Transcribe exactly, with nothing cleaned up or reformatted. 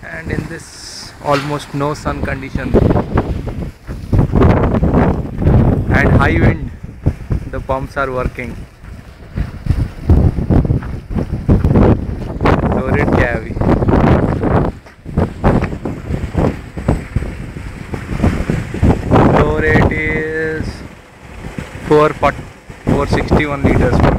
and in this almost no sun condition and high wind, the pumps are working. Flow rate क्या है अभी? Flow rate is four sixty-one liters per